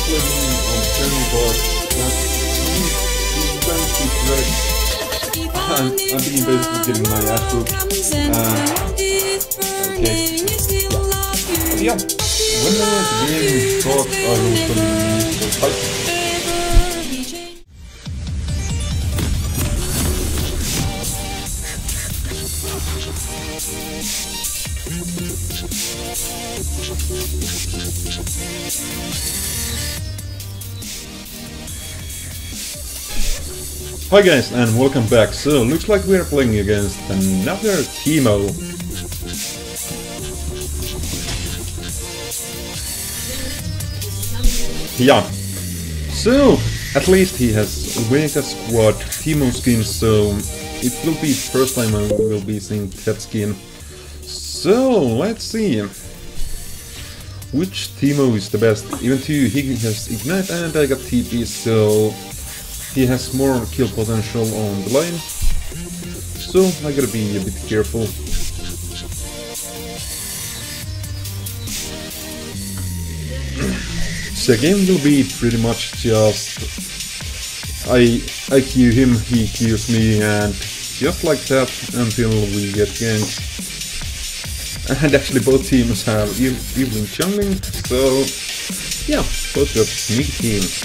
playing on Teemo, but that's eventually correct. I've been basically getting my ass whooped. Okay. Yeah. Whenever the game starts, I will continue to fight. Hi guys, and welcome back. So, looks like we are playing against another Teemo. Yeah. So, at least he has Omega Squad Teemo skin, so it will be the first time I will be seeing that skin. So, let's see which Teemo is the best. Even though he has Ignite and I got TP, so he has more kill potential on the lane, so I gotta be a bit careful. The game will be pretty much just I Q him, he Qs me, and just like that until we get ganked. And actually both teams have evening jungling, so yeah, both got sneaky teams.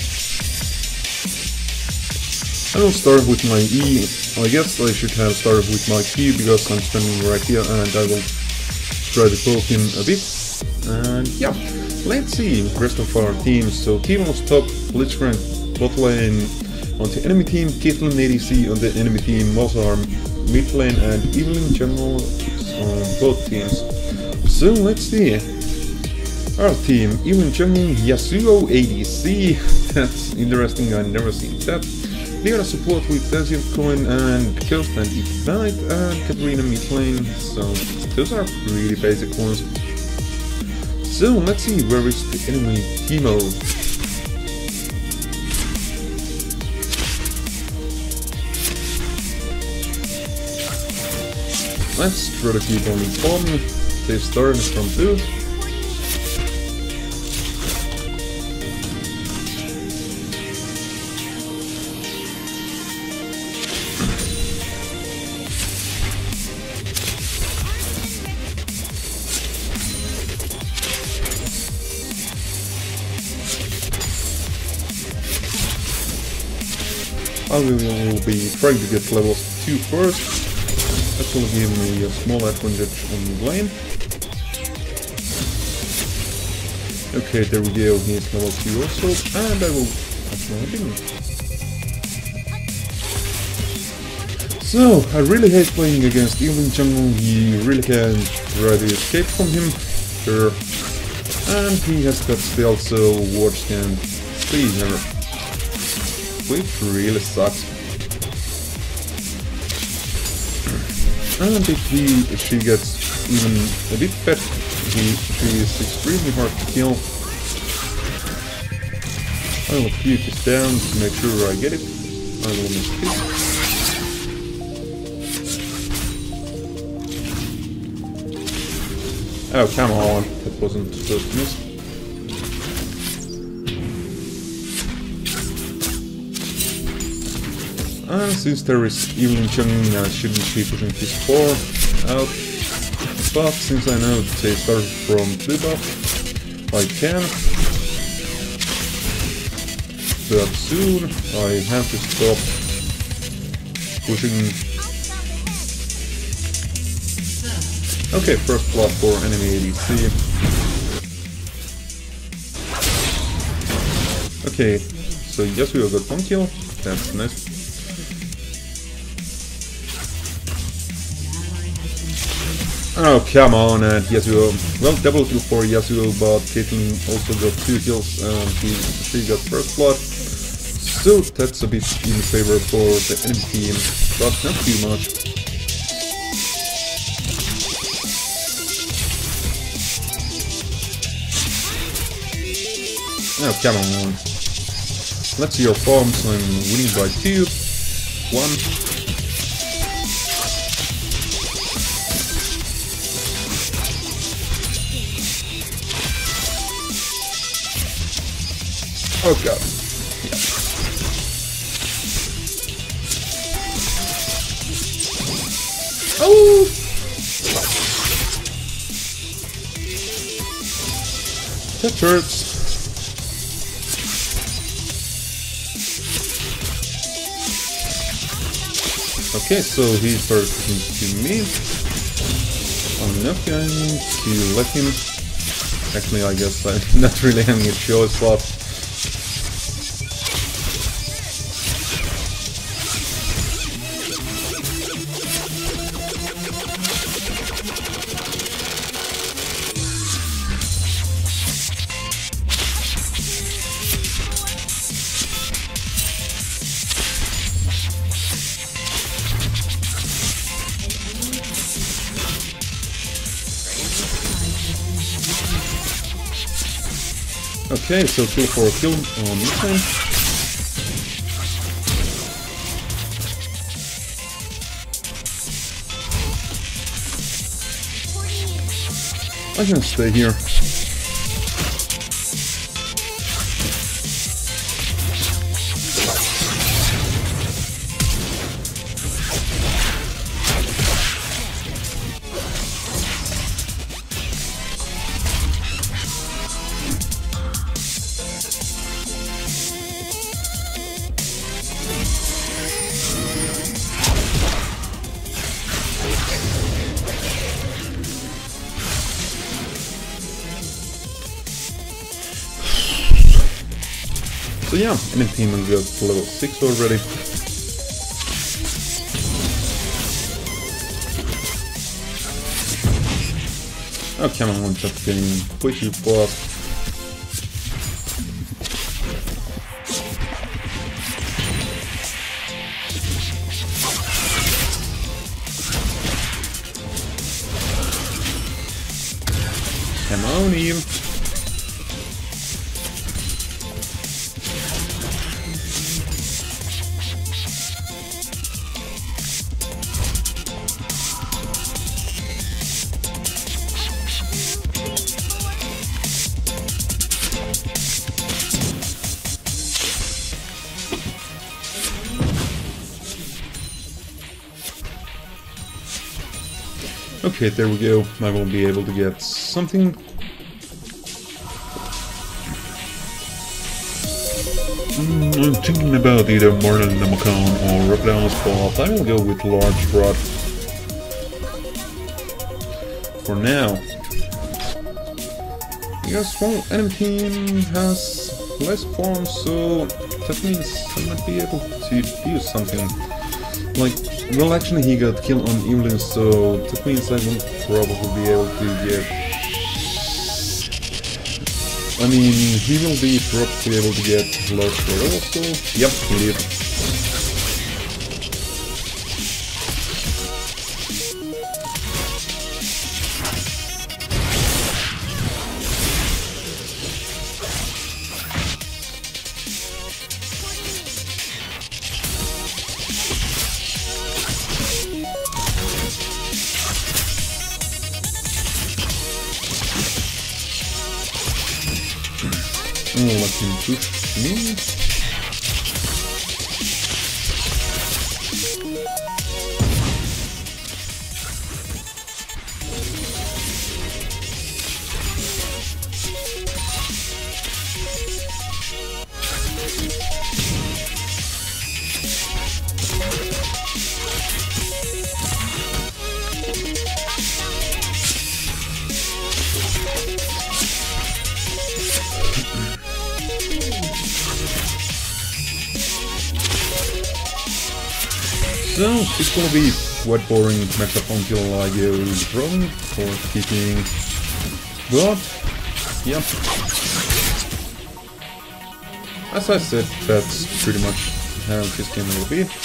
I will start with my E. I guess I should have started with my Q because I'm standing right here, and I will try to poke him a bit. And yeah, let's see rest of our teams. So Teemo's top, Blitzcrank bot lane on the enemy team, Caitlyn ADC on the enemy team, also our mid lane, and Evelyn General on both teams. So let's see. Our team, Evelyn Jungle, Yasuo ADC. That's interesting, I've never seen that. They got a support with Desert Coin and Ghost and Ignite and Katarina mid lane, so those are pretty basic ones. So let's see where is the enemy Teemo. Let's try to keep on informing. They started from 2. I will be trying to get level 2 first. That will give me a small advantage on the lane. Okay, there we go, he is level 2 also, and I will actually him. So, I really hate playing against Evelyn Jungle, you really can try to escape from him. Sure. And he has got stealth, so wards can stay here. Which really sucks. And if she gets even a bit fed, she is extremely hard to kill. I will keep this down to make sure I get it. I will miss it. Oh, come on, that wasn't supposed to miss. And since there is Evelyn Chung, I shouldn't be pushing his 4 out. But since I know they started from blue buff, I can. But soon I have to stop pushing. Okay, first blood for enemy ADC. Okay, so Yasuo got 1 kill, that's nice. Oh, come on, and Yasuo. Well, double kill for Yasuo, but Caitlyn also got 2 kills, and she got first blood. So that's a bit in favor for the enemy team, but not too much. Oh, come on. Let's see your farms. I'm winning by 2. 1. Oh god. Oh! That hurts. Okay, so he started talking to me. I'm not going to let him. Actually, I guess I'm not really having a choice, but okay, so kill for a kill on this thing. I can stay here. So yeah, enemy Teemo got to level 6 already. Oh come on, just getting pushy fast. Come on, Eve. Okay, there we go. I will be able to get something. I'm thinking about either Marlin Namakan or Repelance, but I will go with Large Rod for now. Because, well, enemy team has less farm, so that means I might be able to use something. Like, well, actually he got killed on Evelyn, so that means I will probably be able to get... I mean, he will be probably able to get Large Rod also. Yep, he did. Oh, let him push me. So, it's gonna be quite boring matchup until I go throwing or keeping, but, yeah. As I said, that's pretty much how this game will be.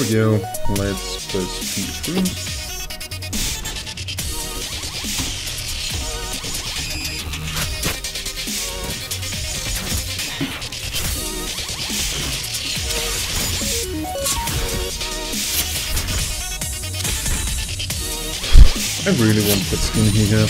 we go. Let's press P through. I really want that skin here.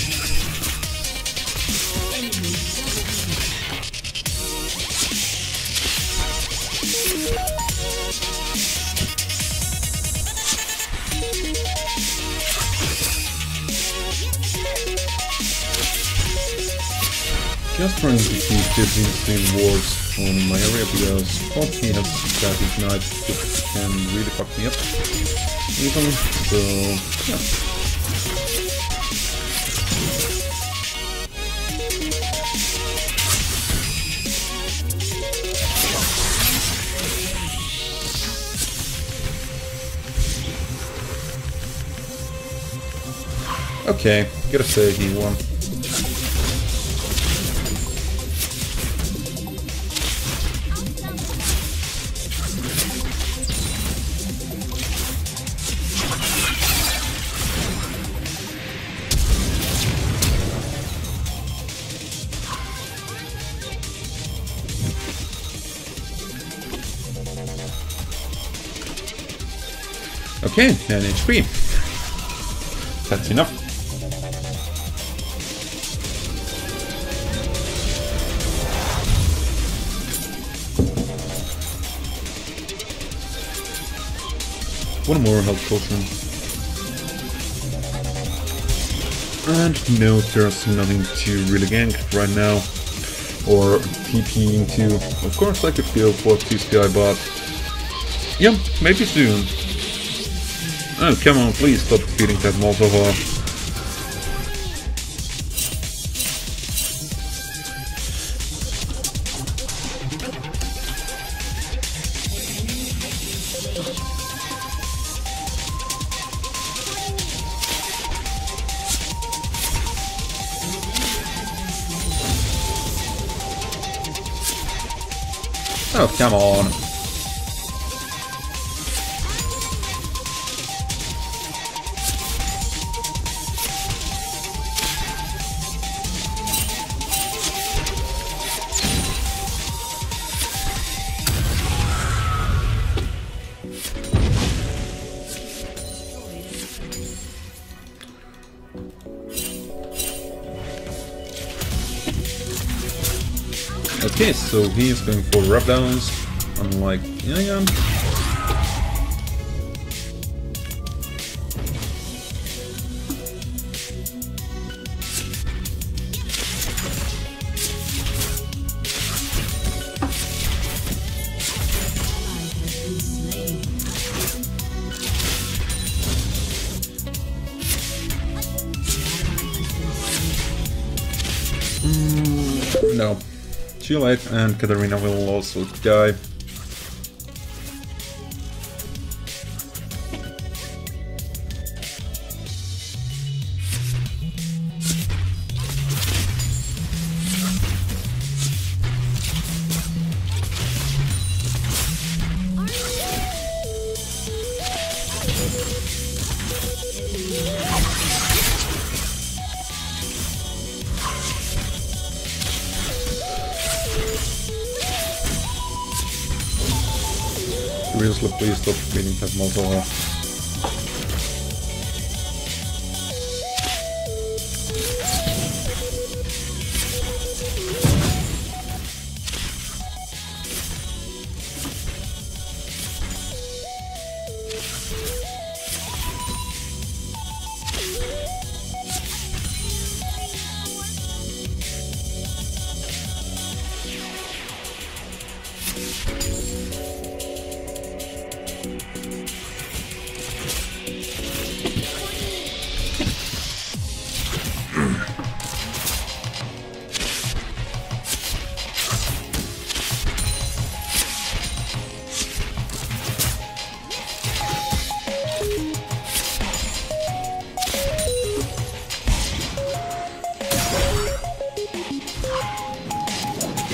Just trying to keep this insane wars on my area because what he has that ignite can really fuck me up easily, so yeah. Okay, gotta say he won. Okay, 10 HP. That's enough. One more health potion. And no, there's nothing to really gank right now. Or TP into. Of course I could go for this guy, but yeah, maybe soon. Oh, come on, please stop feeding that Molotov. Oh, come on. Okay, so he is going for rub downs, unlike Ilian. No. Too late, and Katarina will also die. Seriously, please stop feeding that Molotov.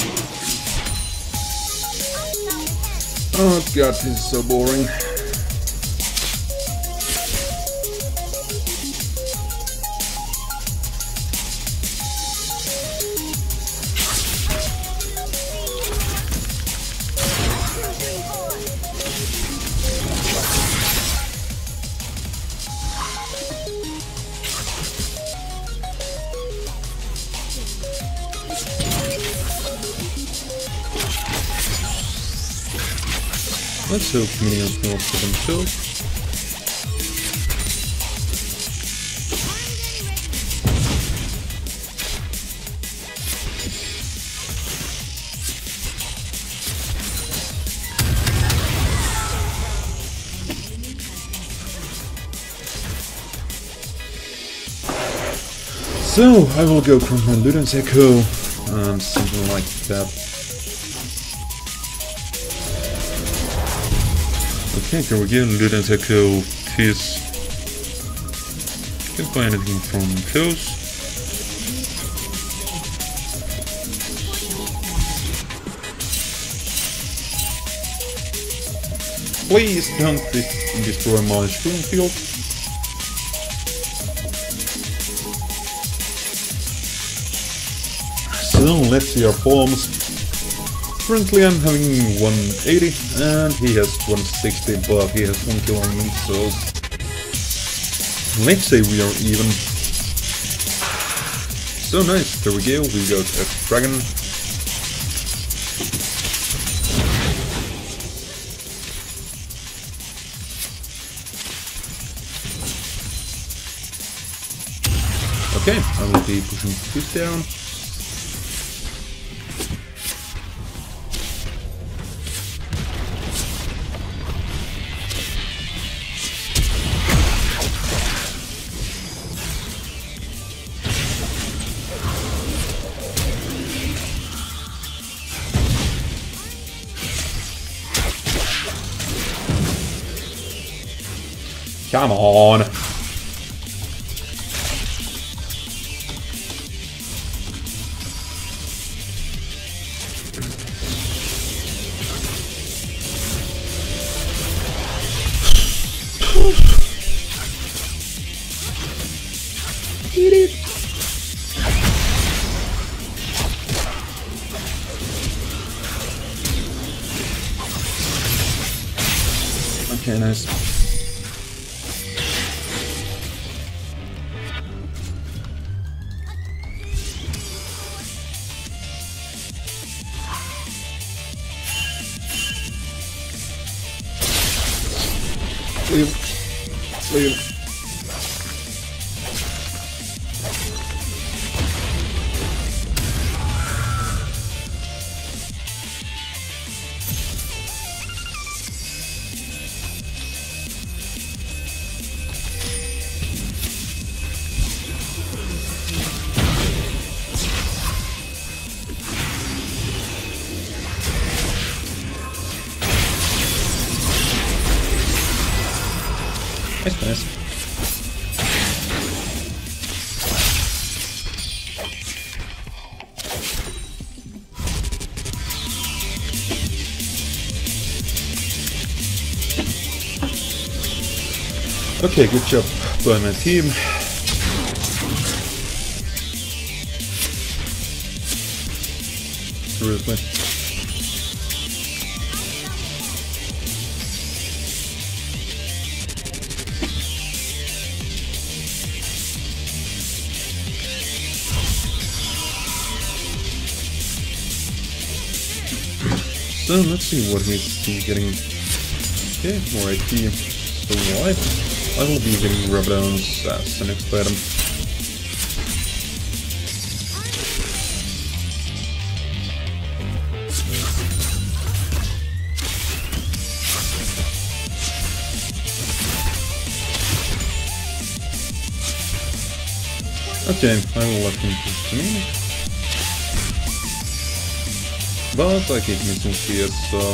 Oh god, this is so boring. Let's hope minions know for themselves. So, I will go from my Luden's Echo and something like that. Okay, here we go, Luden's Echo is... Can't buy anything from close. Please don't destroy my spoon field. So let's see our farms. Currently I'm having 180 and he has 160, but he has 1 kill on me, so let's say we are even. So nice, there we go, we got a dragon. Okay, I will be pushing this down. Come on! Eat it! Okay, nice. Leave. Nice. Okay, good job by my team. Seriously. So let's see what he's getting. Okay, more IP. So I will be getting rubdowns as the next item. Okay, I will let him push to me. But I keep missing CS, so...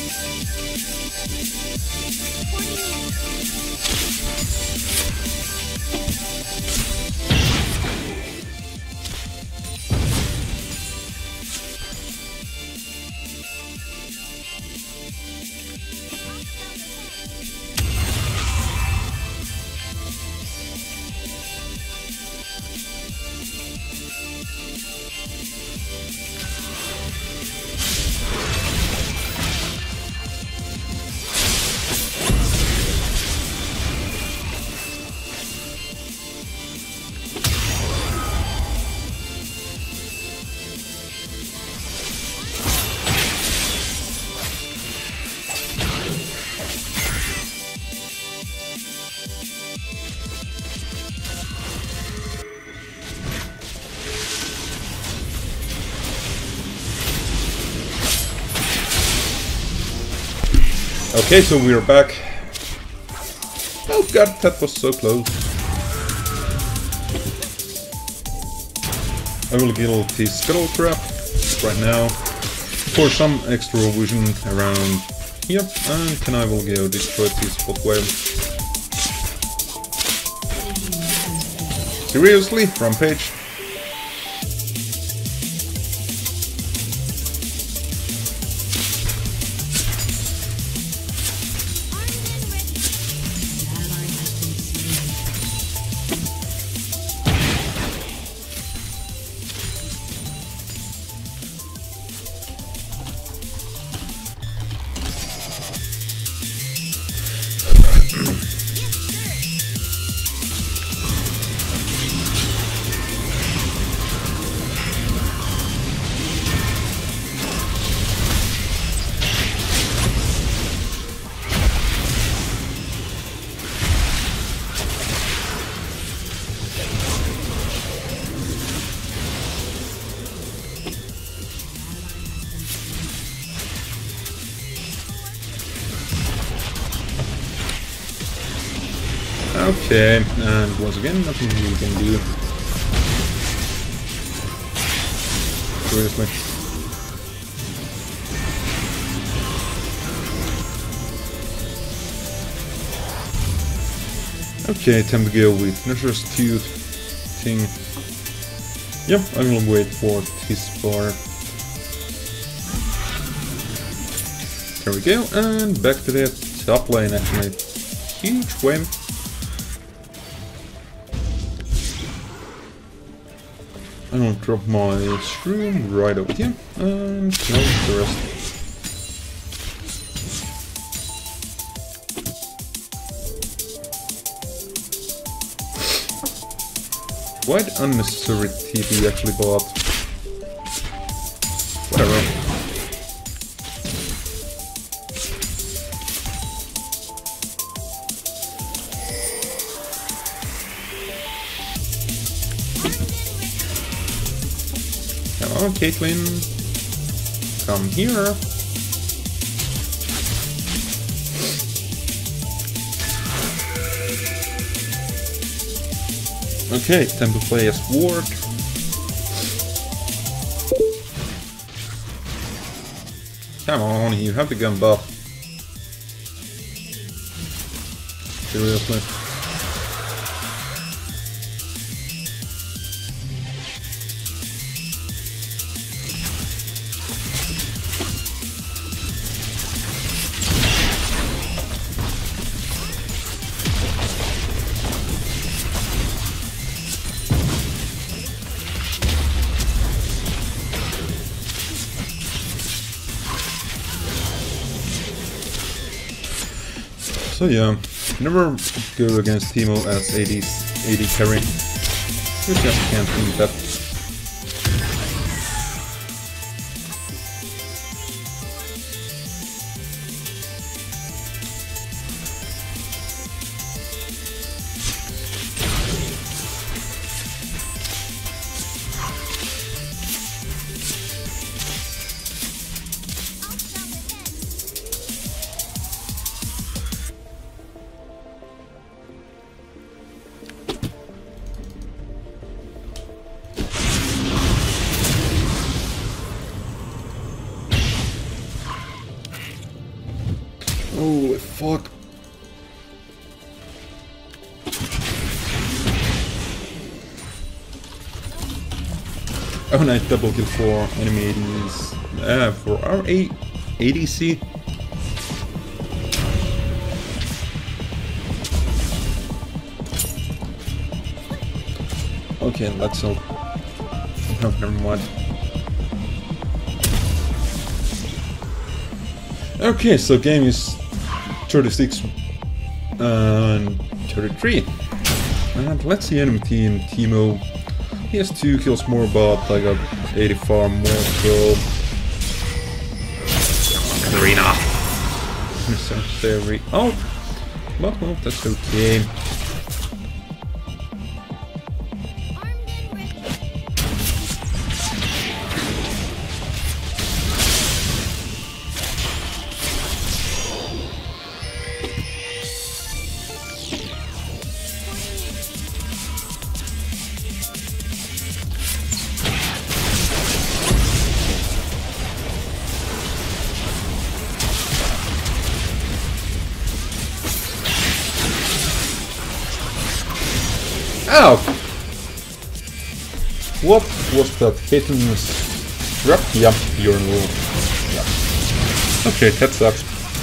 Okay, so we're back. Oh god, that was so close. I will kill this scuttle crap right now for some extra vision around here, and then I will go destroy this spot whale. Seriously? Rampage? Okay, and once again, nothing we can do. Seriously. Okay, time to go with Nurse's Tooth thing. Yep, I will wait for this bar. There we go, and back to the top lane actually. Huge wave. I will drop my shroom right over here, and now the rest. Quite unnecessary TP actually bought. Whatever. Come on, Caitlyn. Come here. Okay, time to play as Ward. Come on, you have the gun buff. Seriously. So yeah, never go against Teemo as AD carry. You just can't beat that. Holy fuck. Oh, nice double kill for enemy ADs. For our ADC. Okay, let's hope. Oh, never mind. Okay, so game is 36 and 33. And let's see enemy team, Teemo. He has 2 kills more, but I got 84 more, so... Katarina! Mr. Theory. Oh! But well, that's okay. Ow! What was that fitness drop? Yeah, you're in low. Yeah. Okay, that sucks.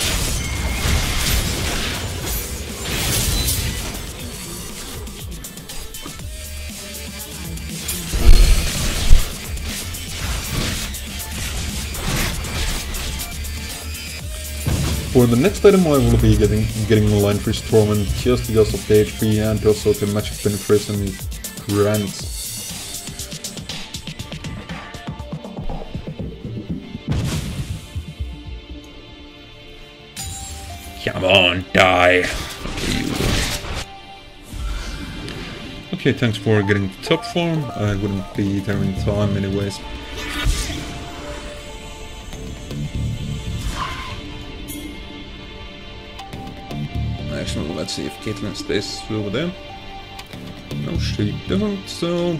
For the next item I will be getting a line freeze torment just because of the HP and also the magic penetration it grants. Come on, die! Okay, thanks for getting the top form. I wouldn't be there in time anyways. Actually, let's see if Caitlyn stays over there. No, she doesn't, so...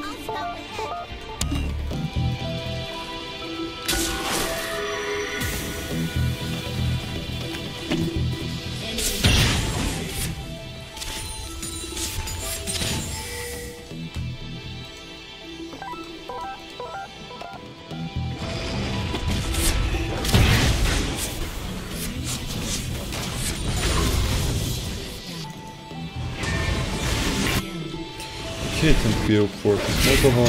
Okay, thank you for this alcohol.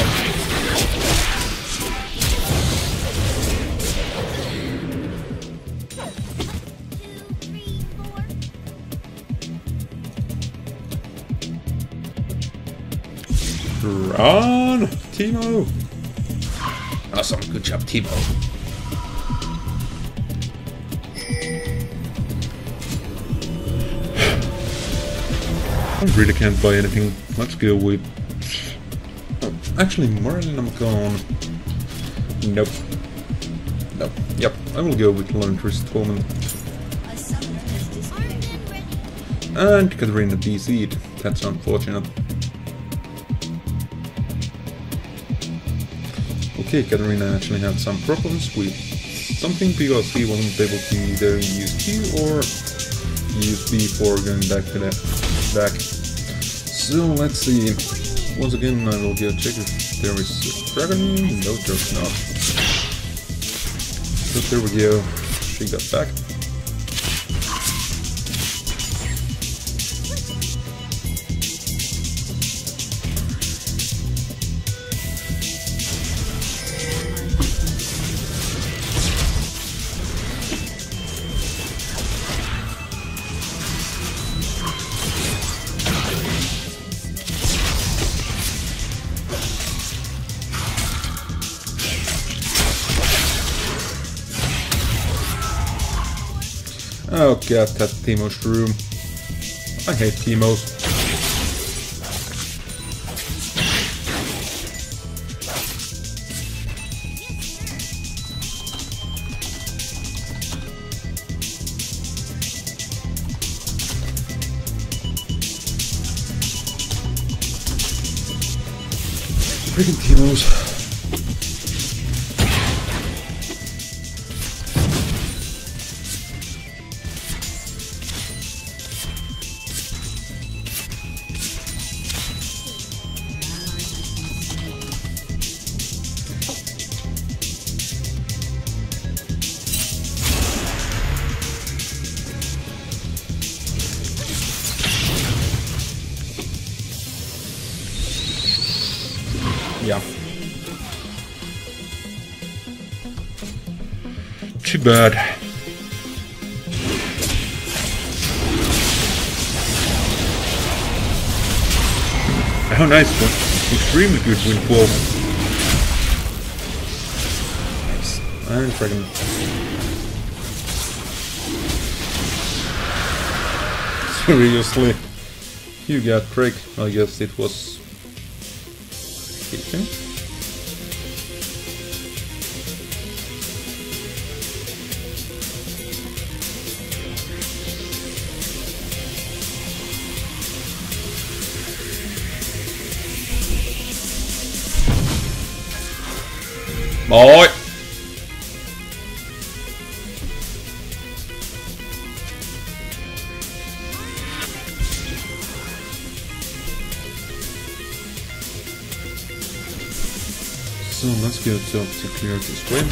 Run, Teemo! Awesome, good job, Teemo. I really can't buy anything. Let's go with... Oh, actually, Marlin, I'm gone. Nope. Nope. Yep, I will go with Line Freeze Torment. And Katarina DC'd. That's unfortunate. Okay, Katarina actually had some problems with something because he wasn't able to either use Q or use B for going back to the back. So let's see. Once again, I will go check if there is a dragon. No, there's not. So there we go. She got back. Oh god, that Teemo's room. I hate Teemo's. Freaking Teemo's. Yeah. Too bad. Oh, nice one. Extremely good win 12. Nice. And Dragon. Seriously. You got Craig. I guess it was hitting. Boy. So let's go to clear this win.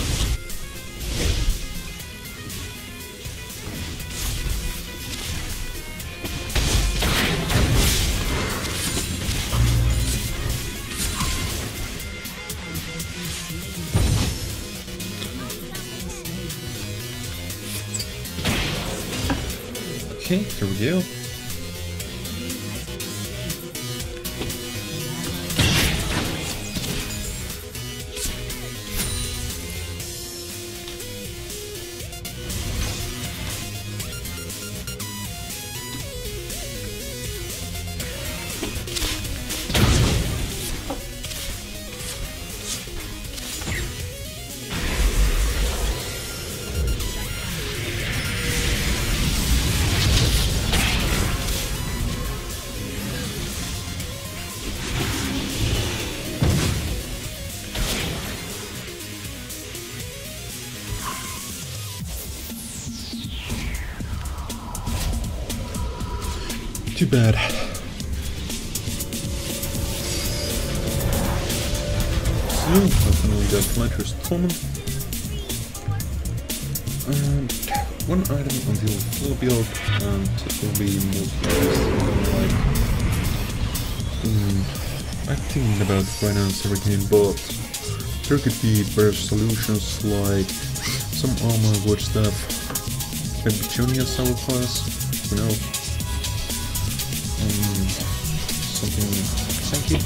Okay, here we go. Too bad. So, I finally got Fletcher's Torment. And one item until full build, and it will be multi-like. I'm thinking about finance everything, but there could be better solutions like some armor, wood stuff, maybe Junior Sour class, who knows? Something tanky.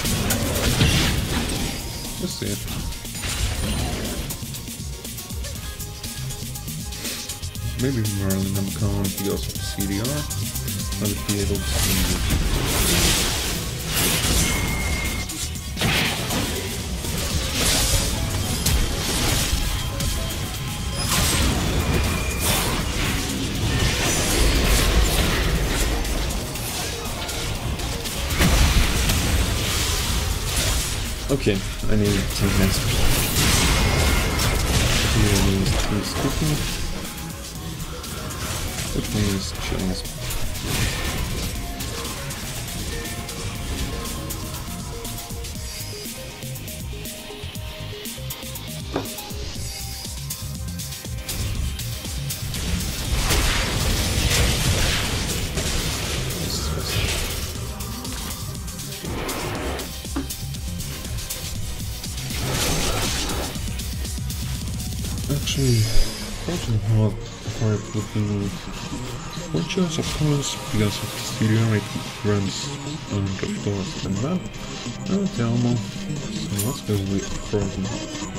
Let's see. Maybe Merlin I'm calm because of the CDR. I would be able to. Okay, I need 10 minutes. Here means he's cooking, which means chilling. Actually, fortunately hard part would be one chance of course because of the studio it runs on the floor of the map and Teemo, so let's go with Frozen.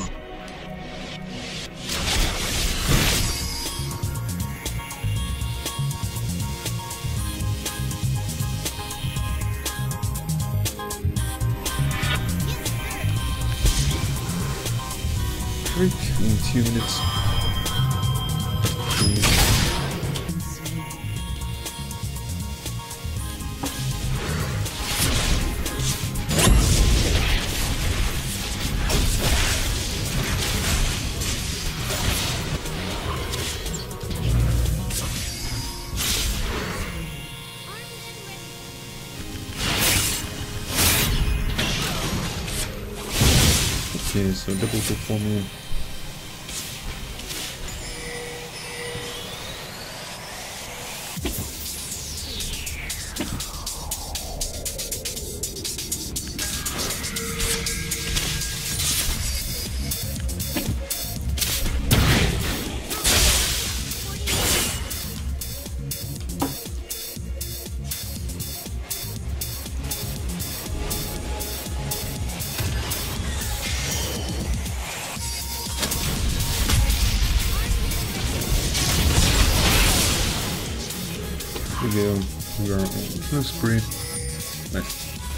In 2 minutes. Okay, so double kill for me. go, we are on killing spree. Nice.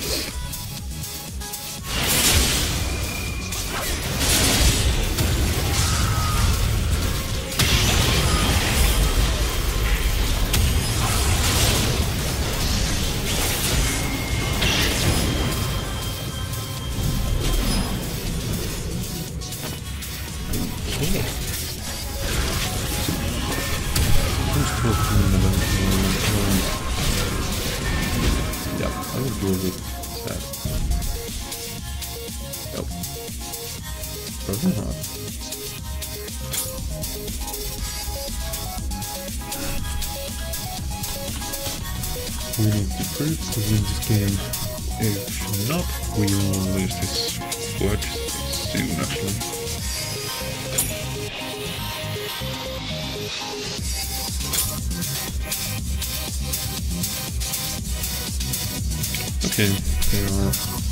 Yeah, I would go with that. Nope. Probably not. We need to prove to win this game. If not, we will lose this quite soon actually. Okay, there are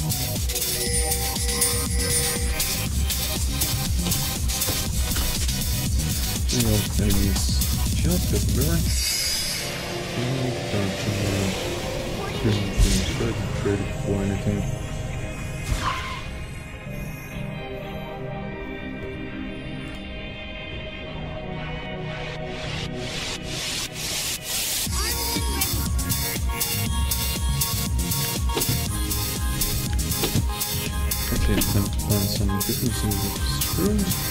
enemies just at the back. Couldn't trade for anything. Okay, time to find some differences with screws.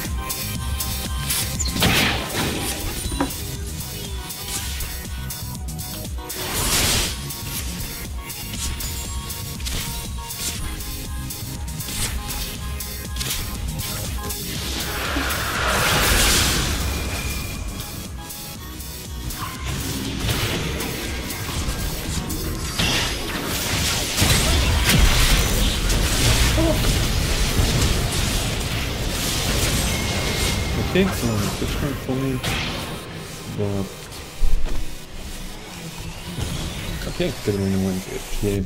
Okay, so different for me, but okay, Katarina went good. Yay.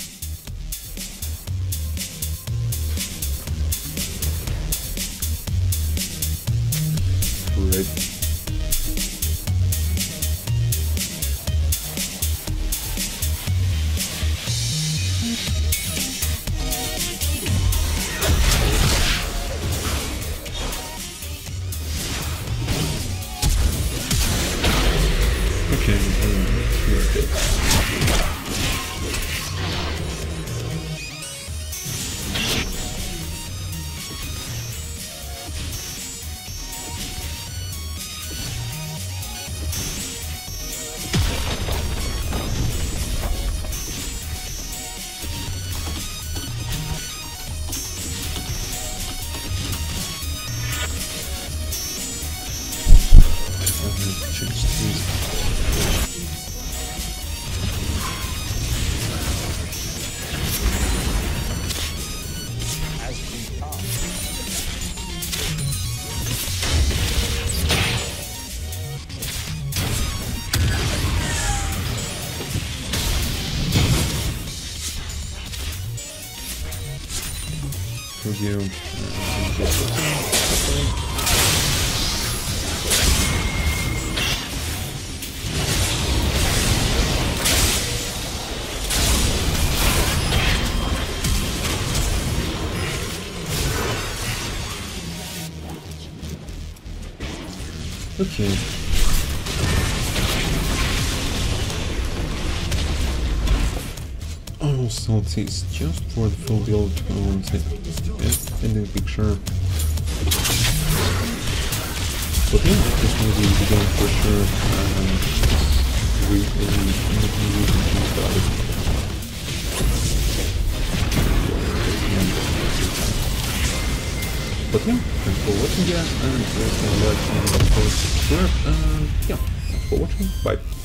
Great. Okay, you're good. Review. Okay. Also, it's just for the full build in the picture. But yeah, this will be the game for sure. We can start it. But yeah, thanks for watching guys, and please like and subscribe, and yeah, thanks for watching, bye.